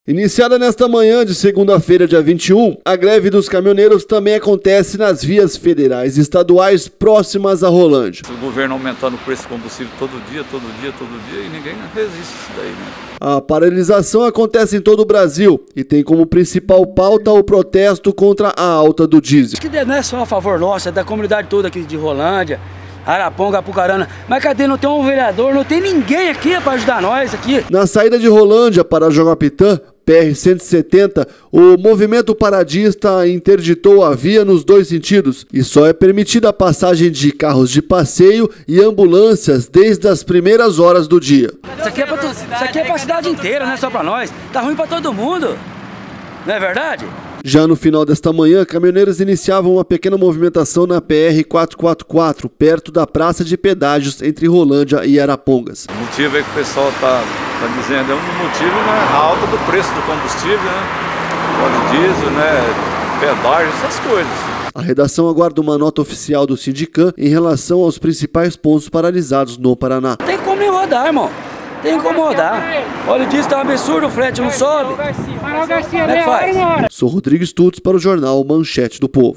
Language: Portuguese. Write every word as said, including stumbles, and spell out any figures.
Iniciada nesta manhã de segunda-feira, dia vinte e um, a greve dos caminhoneiros também acontece nas vias federais e estaduais próximas a Rolândia. O governo aumentando o preço do combustível todo dia, todo dia, todo dia, e ninguém resiste isso daí, né? A paralisação acontece em todo o Brasil e tem como principal pauta o protesto contra a alta do diesel. Que não é só a favor nossa, é da comunidade toda aqui de Rolândia, Araponga, Apucarana. Mas cadê? Não tem um vereador, não tem ninguém aqui para ajudar nós aqui. Na saída de Rolândia para Jaguapitã, P R cento e setenta, o movimento paradista interditou a via nos dois sentidos e só é permitida a passagem de carros de passeio e ambulâncias desde as primeiras horas do dia. Isso aqui é para isso aqui é para a cidade inteira, não é só para nós. Tá ruim para todo mundo, não é verdade? Já no final desta manhã, caminhoneiros iniciavam uma pequena movimentação na P R quatrocentos e quarenta e quatro, perto da praça de pedágios entre Rolândia e Arapongas. O motivo é que o pessoal está tá dizendo, é um motivo, né, a alta do preço do combustível, né, óleo diesel, né, pedágio, essas coisas. A redação aguarda uma nota oficial do Sindicam em relação aos principais pontos paralisados no Paraná. Tem como nem rodar, irmão. Tem como rodar. Óleo diesel tá um absurdo, o frete não sobe. Como é que faz? Sou Rodrigo Stutz para o jornal Manchete do Povo.